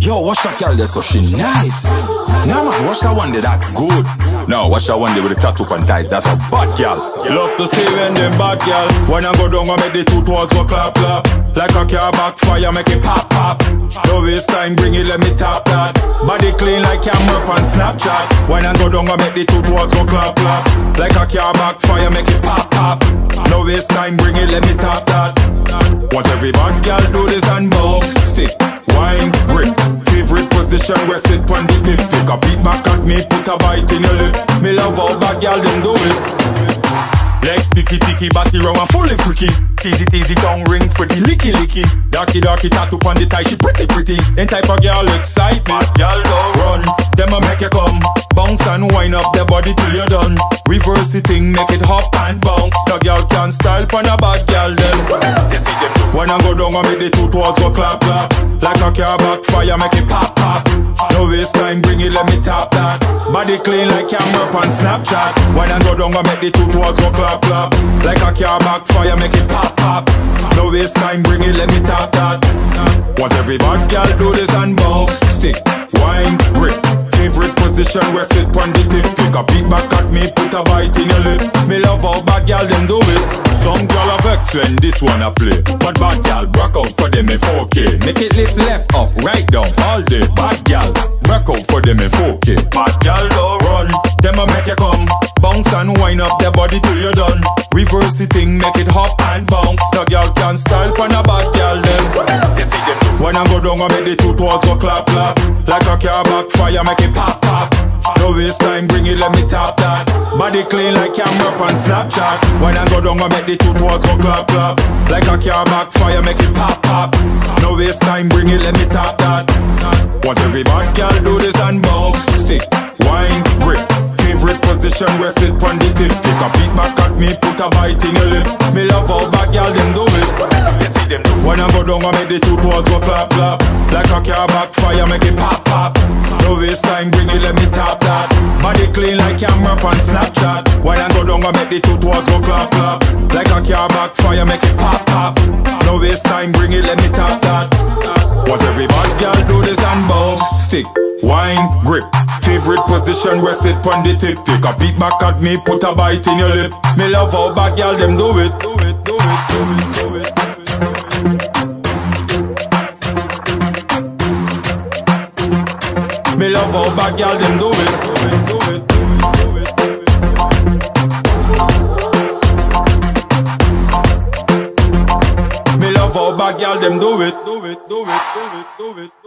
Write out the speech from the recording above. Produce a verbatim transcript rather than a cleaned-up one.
Yo, watch that girl there, so she nice. Nah man, watch that one there, that good. No, watch that one there with the tattoo on tights, that's a bad girl. Love to see when them bad girl. When I go down, I make the two toes go clap clap. Like a car backfire, make it pop pop. No waste time, bring it, let me tap that. Body clean like camera on Snapchat. When I go down, I make the two toes go clap clap. Like a car backfire, make it pop pop. No waste time, bring it, let me tap that. Want every bad girl do this and bounce. Stick, wine, grip. Favorite position where sit on the tip. Take a beat back at me, put a bite in your lip. Me love how bad girl them do it. Legs sticky ticky, body round and fully freaky. Teasy teasy tongue ring for the licky licky. Darky darky tattoo on the tie, she pretty pretty. Them type of girl excite me. Girl go run, them a make you come. Bounce and wind up their body till you're done. Reverse the thing, make it hop and bounce. The girl can style pon a bad girl then. You see them too. When I go down, I make the two toes go clap clap. Like a car backfire, make it pop pop. No waste time, bring it, let me tap that. Body clean like camera on Snapchat. When I go down, I make the two toes go clap clap. Like a car backfire, make it pop pop. No waste time, bring it, let me tap that. Want every bad girl do this and bounce. Stick, wine, grip. Favorite position where sit on the tip. Take a beat back at me, put a bite in your lip. Me love how bad girl them do it. Some girl are vex when this one a play, but bad girl rock out for them in four K. Make it lift left up, right down all day. Bad girl rock out for them in four K. Bad girl don't run, them a make you come. Bounce and wind up their body till you're done. Reverse the thing, make it hop and bounce. The girl can style pon a bad girl them. You see them too. When I go down, I make the two toes go clap clap. Like a car backfire, make it pop pop. No waste time, bring it, let me tap that. Body clean like camera on Snapchat. When I go down, I make the two toes go clap clap. Like a car backfire, make it pop pop. No waste time, bring it, let me tap that. Want every bad girl do this and bounce. Stick, wine, grip. Favorite position where sit on the tip. Take a beat back at me, put a bite in your lip. Me love how bad girl them do it. You see them too. When I go down, I make the two toes go clap clap. Like a car backfire, make it pop pop. No waste time, bring it, let me tap that. Body clean like camera on Snapchat. When I go down, I make the two toes go clap clap. Like a car backfire, make it pop pop. No waste time, bring it, let me tap that. Want every bad girl do this and bounce. Stick, wine, grip. Favorite position where sit on the tip. Take a beat back at me, put a bite in your lip. Me love how bad girl them do it. Do it, do it, do it, do it. Me love how bad girl them do it. Do it, do it, do it, do it, do it. Me love how bad girl them do it. Do it, do it, do it, do it.